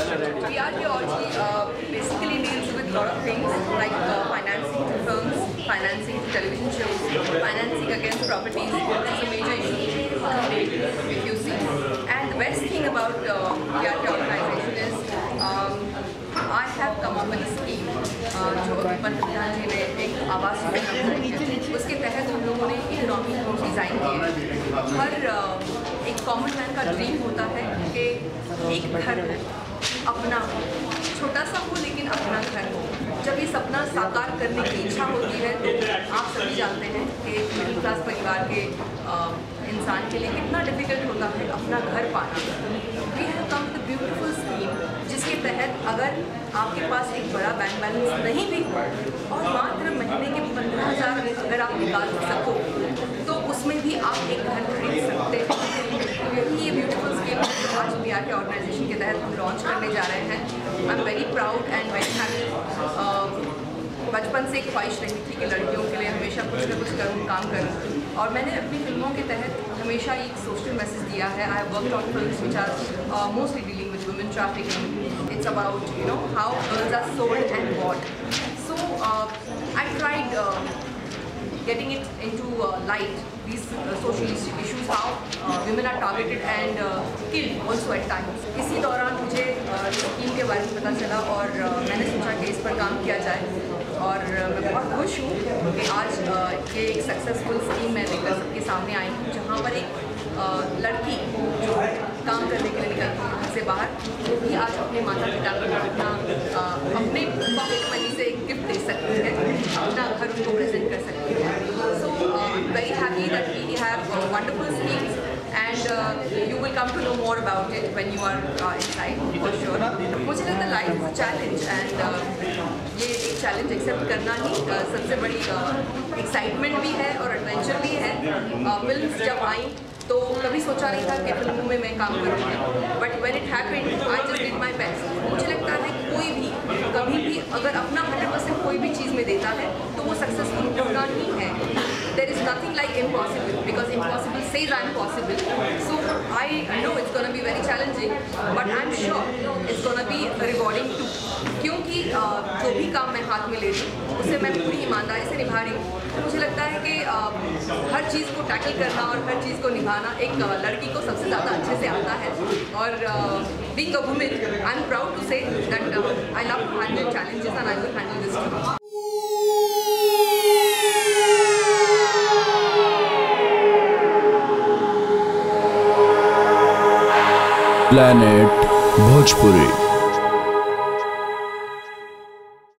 PRK Orgy basically deals with a lot of things like financing to films, financing to television shows, financing against properties. That's a major issue if you see. And the best thing about PRK organization is I have come up with a scheme जो पंतप्रधान जी ने एक आवास योजना उसके तहत हम लोगों ने economic home design किए। हर एक कॉमन मैन का ड्रीम होता है कि एक घर अपना छोटा सा हो लेकिन अपना घर हो। जब ये सपना साकार करने की इच्छा होती है तो आप सभी जानते हैं कि एक मिडिल क्लास परिवार के इंसान के लिए कितना डिफ़िकल्ट होता है अपना घर पाना। We have come with beautiful scheme जिसके तहत अगर आपके पास एक बड़ा बैंक बैलेंस नहीं भी हो और मात्र महीने के 15,000 अगर आप निकाल सको तो उसमें भी आप एक घर खरीद सकते हैं। यही ये ब्यूटीफुल स्कीम आज PRK ऑर्गेनाइजेशन के तहत हम लॉन्च करने जा रहे हैं। I am very proud and very happy. बचपन से एक ख्वाहिश रही थी कि लड़कियों के लिए हमेशा कुछ न कुछ करूँ, काम करूँ, और मैंने अपनी फिल्मों के तहत हमेशा एक सोशल मैसेज दिया है। I have worked on films which are mostly dealing with women trafficking. It's about how girls are sold and bought. So I tried getting it into light, these social issues, how women are targeted and killed also at times. इसी दौरान मुझे scheme के बारे में पता चला और मैंने सोचा कि इस पर काम किया जाए और मैं बहुत खुश हूँ कि आज ये एक सक्सेसफुल स्कीम मैं लेकर सबके सामने आई हूँ जहाँ पर एक लड़की जो काम करने के लिए निकलती है घर से बाहर वो भी आज अपने माता पिता को अपना अपने पॉकेट मनी से एक गिफ्ट दे सकती है, अपना घर उनको प्रेजेंट कर सकती है। So very happy that we have wonderful schemes and you will come to know more about it when you are inside for sure. मुझे लगता है लाइफ इज चैलेंज एंड ये एक चैलेंज एक्सेप्ट करना ही सबसे बड़ी एक्साइटमेंट भी है और एडवेंचर भी है। फिल्म्स जब आई तो कभी सोचा नहीं था कि फिल्मों में मैं काम करूँगी, but when it happened I just did my best. मुझे लगता है कोई भी कभी भी अगर अपना 100% कोई भी चीज़ में देता है तो वो सक्सेसफुल होना ही है। There is nothing like impossible because impossible says I'm possible. So I know it's gonna be very challenging, but I'm sure it's gonna be rewarding too. क्योंकि जो भी काम मैं हाथ में ले रही हूँ उसे मैं पूरी ईमानदारी से निभा रही हूँ। तो मुझे लगता है कि हर चीज़ को टैकल करना और हर चीज़ को निभाना एक लड़की को सबसे ज़्यादा अच्छे से आता है। और being a woman, I'm proud to say that I love to handle challenges and I will handle this too. Planet Bhojpuri।